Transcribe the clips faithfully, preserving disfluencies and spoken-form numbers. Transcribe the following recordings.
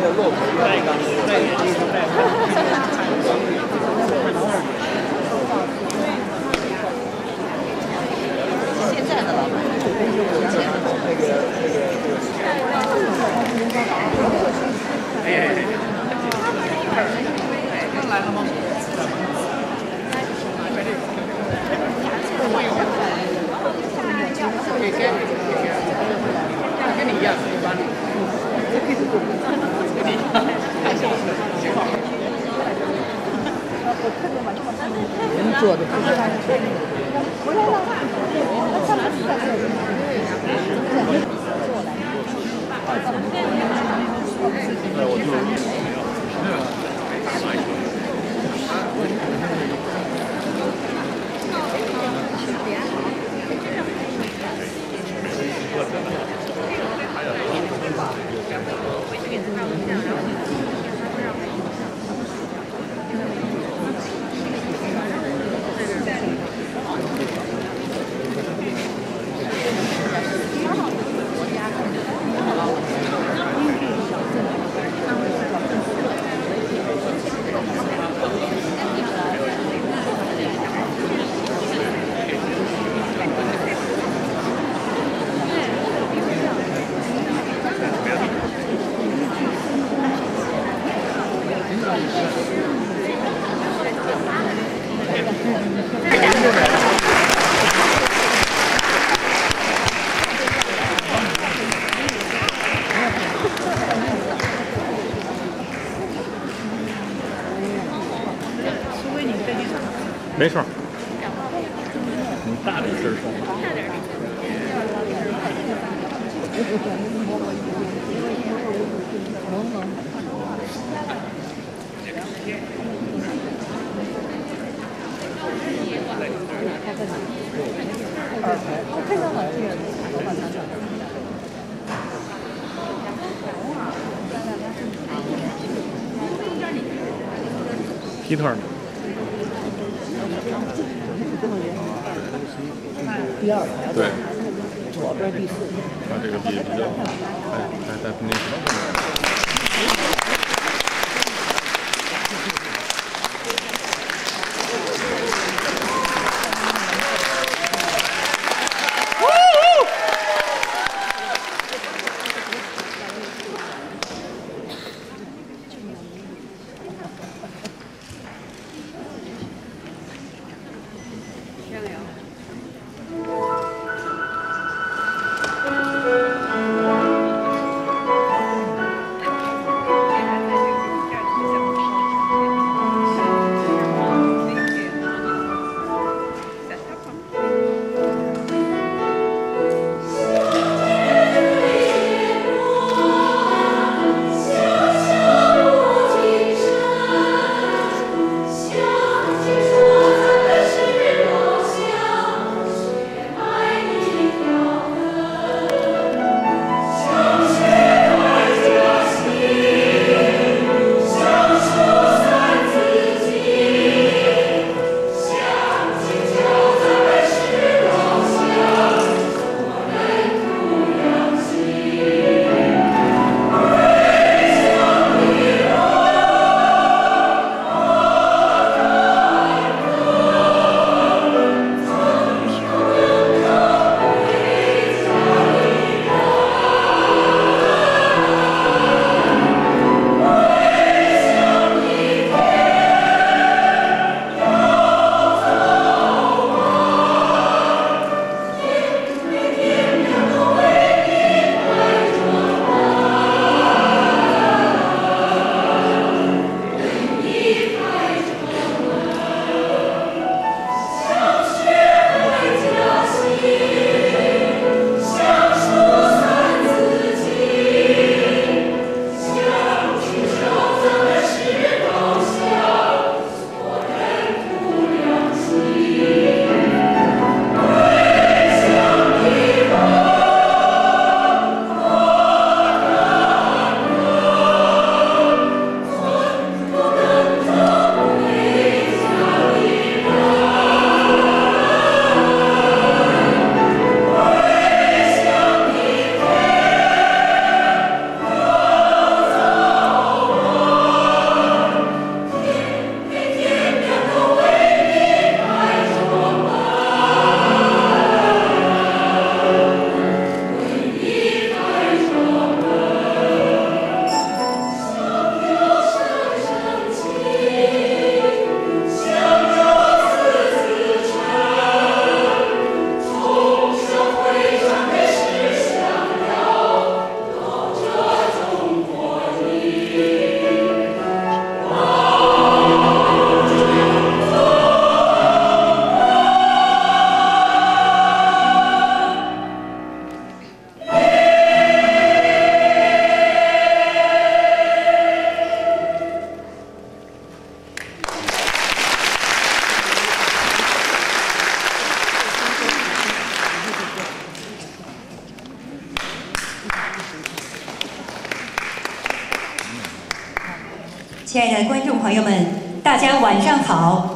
个骆驼越来越高， 现在的老板， 那个那个哎，他来了吗？可以跟跟你一样，一般。人做的不是他回来了，他们是在这里。哎，我就。 没事儿，你大点声说。 我看到了这个老板娘。 皮特呢？ 第二排， 对， 左边第四。 他这个比比较还还还那什么。 亲爱的观众朋友们，大家晚上好。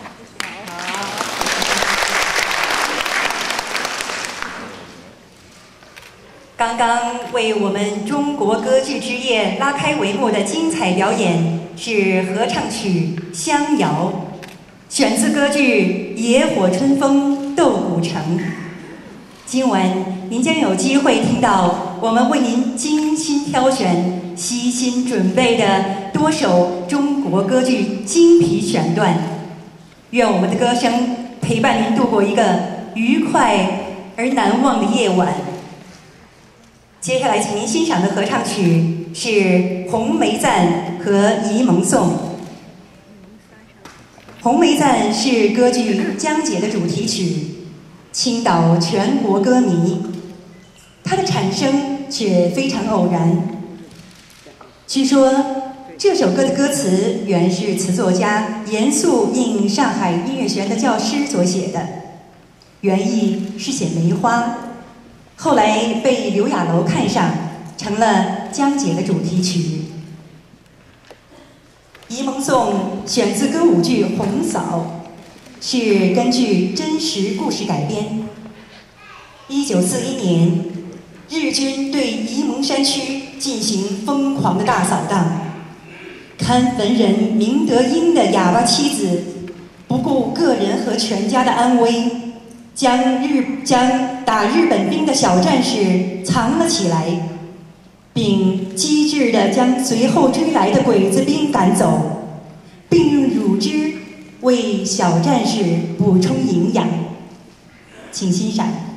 刚刚为我们中国歌剧之夜拉开帷幕的精彩表演是合唱曲《香谣》，选自歌剧《野火春风斗古城》。今晚您将有机会听到我们为您精心挑选、悉心准备的多首中国歌剧精品选段。愿我们的歌声陪伴您度过一个愉快而难忘的夜晚。接下来，请您欣赏的合唱曲是《红梅赞》和《沂蒙颂》。《红梅赞》是歌剧《江姐》的主题曲，倾倒全国歌迷。它的产生却非常偶然。据说这首歌的歌词原是词作家严肃应上海音乐学院的教师所写的，原意是写梅花。后来被刘亚楼看上，成了江姐的主题曲。《沂蒙颂》选自歌舞剧《红嫂》，是根据真实故事改编。一九四一年，日军对沂蒙山区进行疯狂的大扫荡，看文人明德英的哑巴妻子，不顾个人和全家的安危，将日将打日本兵的小战士藏了起来，并机智地将随后追来的鬼子兵赶走，并用乳汁为小战士补充营养。请欣赏。